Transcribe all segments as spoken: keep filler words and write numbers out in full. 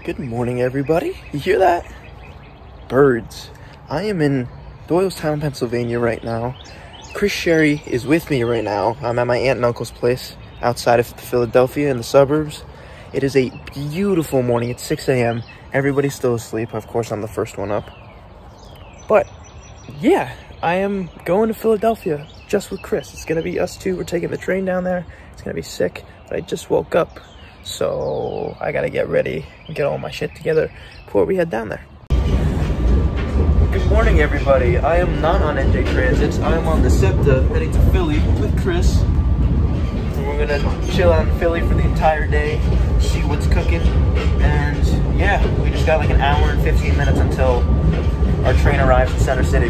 Good morning, everybody. You hear that? Birds. I am in Doylestown, Pennsylvania right now. Chris Sherry is with me right now. I'm at my aunt and uncle's place outside of Philadelphia in the suburbs. It is a beautiful morning. It's six A M Everybody's still asleep. Of course, I'm the first one up. But yeah, I am going to Philadelphia just with Chris. It's gonna be us two. We're taking the train down there. It's gonna be sick. But I just woke up, so I gotta get ready and get all my shit together before we head down there. Good morning, everybody. I am not on N J Transits. I am on the SEPTA heading to Philly with Chris. And we're gonna chill out in Philly for the entire day, see what's cooking. And yeah, we just got like an hour and fifteen minutes until our train arrives in Center City.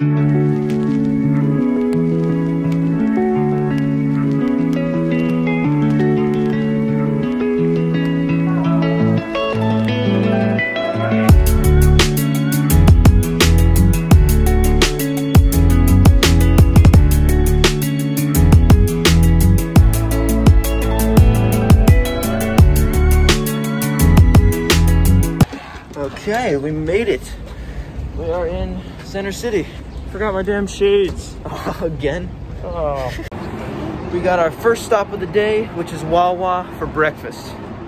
Okay, we made it. We are in Center City. Forgot my damn shades. Oh, again? Oh. We got our first stop of the day, which is Wawa for breakfast.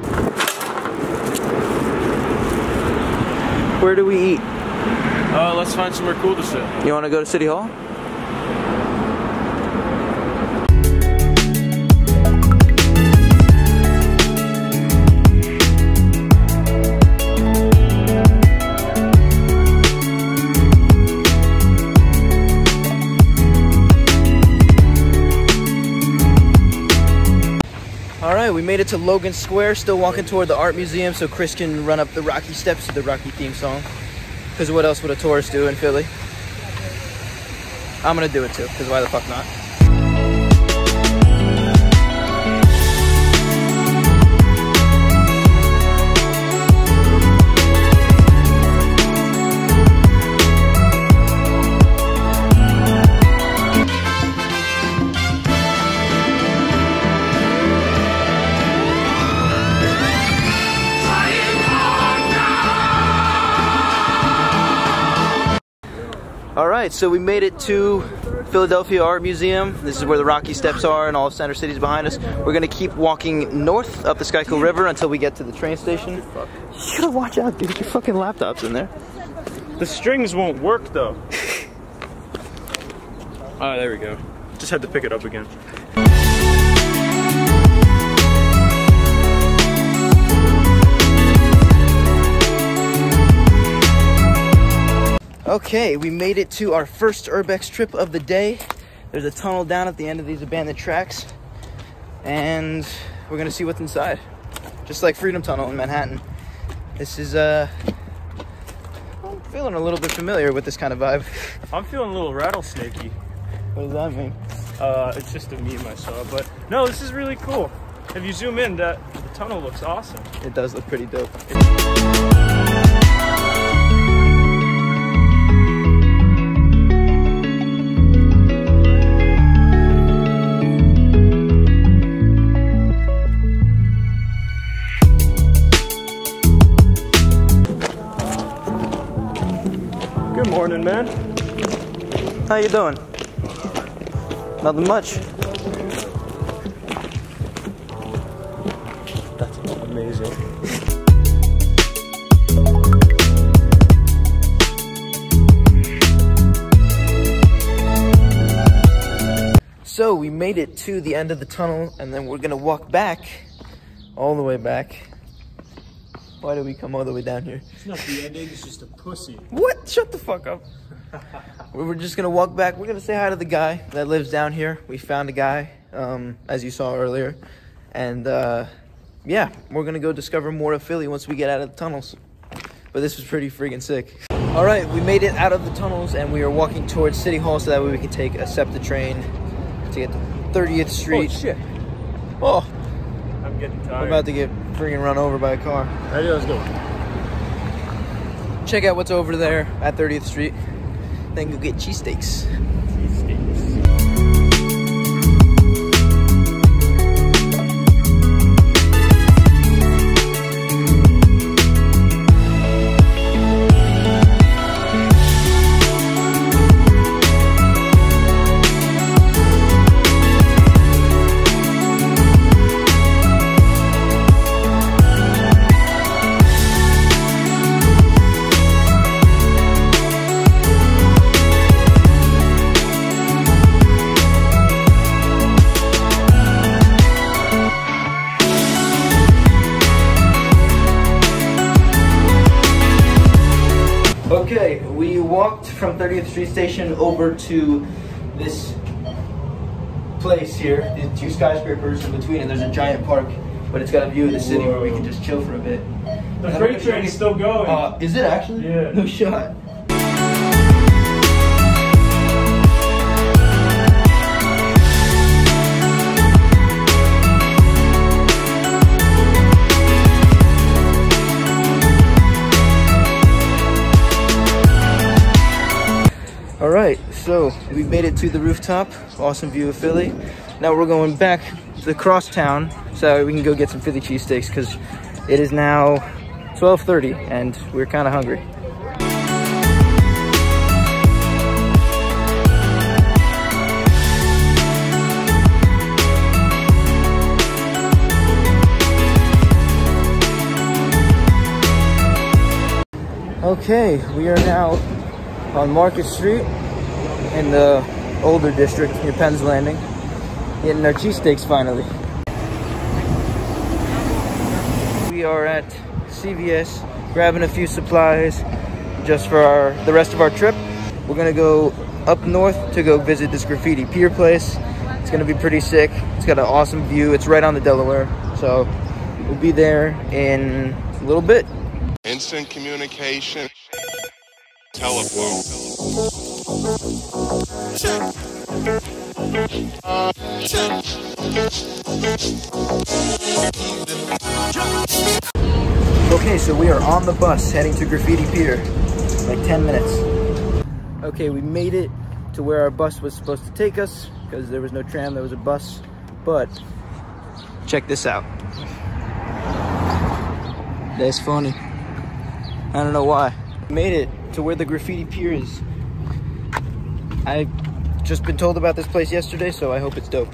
Where do we eat? Uh, let's find somewhere cool to sit. You want to go to City Hall? Alright, we made it to Logan Square, still walking toward the art museum so Chris can run up the Rocky steps to the Rocky theme song. Because what else would a tourist do in Philly? I'm gonna do it too, because why the fuck not? Alright, so we made it to Philadelphia Art Museum. This is where the Rocky Steps are and all of Center City's behind us. We're gonna keep walking north up the Schuylkill River until we get to the train station. You gotta watch out, dude. Your fucking laptop's in there. The strings won't work though. Ah, there we go. Just had to pick it up again. Okay, we made it to our first Urbex trip of the day. There's a tunnel down at the end of these abandoned tracks. And we're gonna see what's inside. Just like Freedom Tunnel in Manhattan. This is, uh, I'm feeling a little bit familiar with this kind of vibe. I'm feeling a little rattlesnakey. What does that mean? Uh, it's just a meme I saw, but no, this is really cool. If you zoom in, that the tunnel looks awesome. It does look pretty dope. Good morning, man. How you doing? Nothing much. That's amazing. So we made it to the end of the tunnel, and then we're gonna walk back, all the way back. Why did we come all the way down here? It's not the ending, it's just a pussy. What? Shut the fuck up. We're just gonna walk back. We're gonna say hi to the guy that lives down here. We found a guy, um, as you saw earlier. And uh, yeah, we're gonna go discover more of Philly once we get out of the tunnels. But this was pretty freaking sick. All right, we made it out of the tunnels and we are walking towards City Hall so that way we can take a SEPTA train to get to thirtieth Street. Oh, shit. Oh, I'm getting tired. we're about to get freaking run over by a car. Ready, let's go. Check out what's over there at thirtieth Street. Then go get cheesesteaks. Cheesesteaks. Okay, we walked from thirtieth Street Station over to this place here. There's two skyscrapers in between, and there's a giant park, but it's got a view of the city. Whoa. Where we can just chill for a bit. The freight train is still going. Uh, is it actually? Yeah. No shot. All right, so we made it to the rooftop. Awesome view of Philly. Now we're going back to the crosstown so we can go get some Philly cheesesteaks because it is now twelve thirty and we're kind of hungry. Okay, we are now on Market Street in the older district near Penn's Landing, getting our cheesesteaks finally. We are at C V S grabbing a few supplies just for our the rest of our trip. We're gonna go up north to go visit this graffiti pier place. It's gonna be pretty sick. It's got an awesome view. It's right on the Delaware, so we'll be there in a little bit. Instant communication. Telephone. Check. Check. Okay, so we are on the bus heading to Graffiti Pier, like ten minutes. Okay, we made it to where our bus was supposed to take us because there was no tram, there was a bus. But check this out. That's funny. I don't know why. We made it to where the Graffiti Pier is. I've just been told about this place yesterday, so I hope it's dope.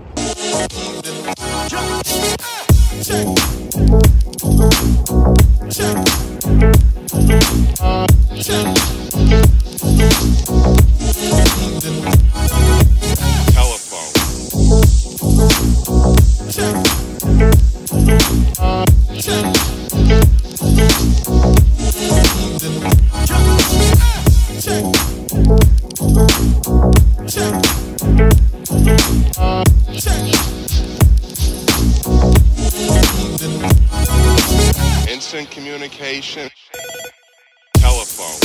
Instant communication. Telephone.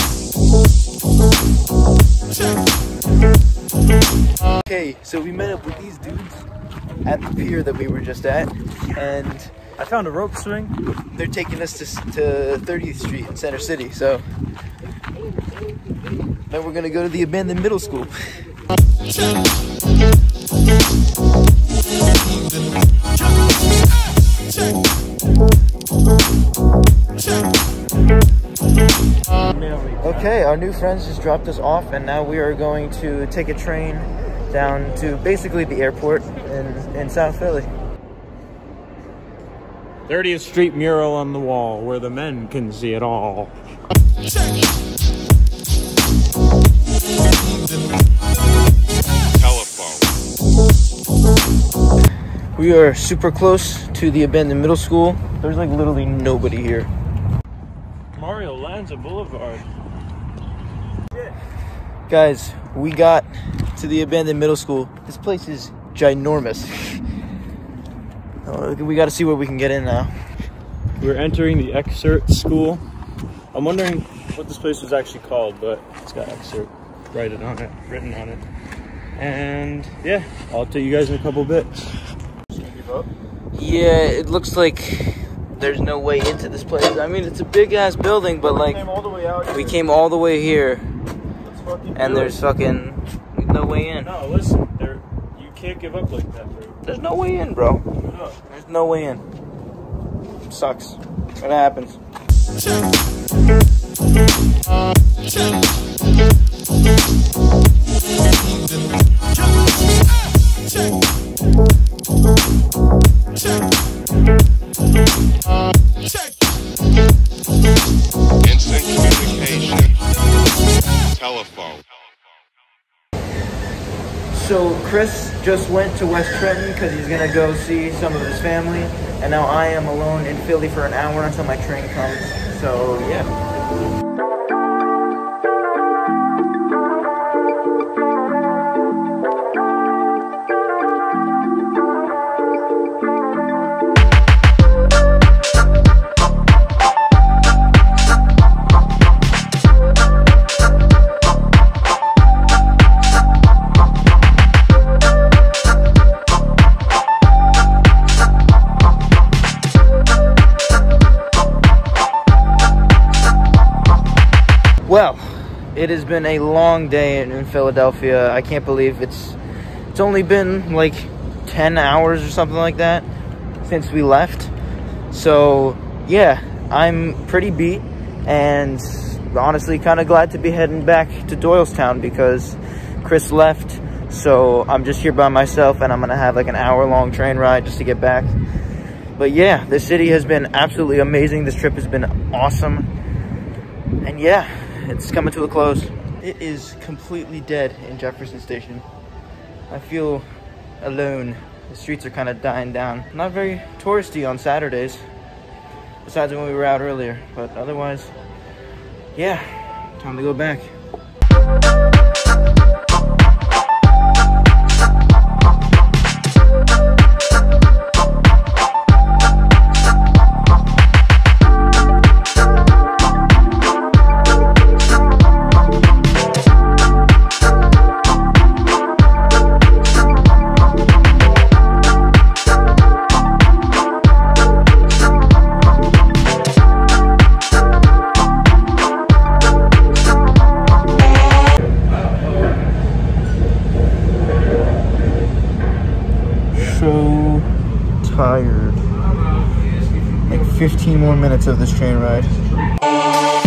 Okay, so we met up with these dudes at the pier that we were just at, and I found a rope swing. They're taking us to, to thirtieth Street in Center City, so then we're gonna go to the abandoned middle school. Okay, our new friends just dropped us off, and now we are going to take a train down to basically the airport in, in South Philly. thirtieth Street mural on the wall where the men can see it all. Telephone. We are super close to the abandoned middle school. There's like literally nobody here. Mario Lanza Boulevard. Guys, we got to the abandoned middle school. This place is ginormous. Uh, we got to see what we can get in now. We're entering the Excerpt School. I'm wondering what this place was actually called, but it's got Excerpt written on it, written on it. And yeah, I'll tell you guys in a couple bits. Just gonna give up? Yeah, it looks like there's no way into this place. I mean, it's a big ass building, but like, we came all the way out here. We came all the way here, and do there's it. fucking no way in. No, listen, there, you can't give up like that, bro. There's no way in, bro. No. There's no way in. Sucks. What happens? Instant communication. Telephone. So Chris just went to West Trenton because he's gonna go see some of his family, and now I am alone in Philly for an hour until my train comes. So yeah. Well, it has been a long day in, in Philadelphia. I can't believe it's it's only been like ten hours or something like that since we left. So yeah, I'm pretty beat and honestly kind of glad to be heading back to Doylestown because Chris left. So I'm just here by myself and I'm gonna have like an hour long train ride just to get back. But yeah, the city has been absolutely amazing. This trip has been awesome. And yeah, it's coming to a close. It is completely dead in Jefferson Station. I feel alone. The streets are kind of dying down. Not very touristy on Saturdays, besides when we were out earlier. But otherwise, yeah, time to go back. So tired. Like fifteen more minutes of this train ride.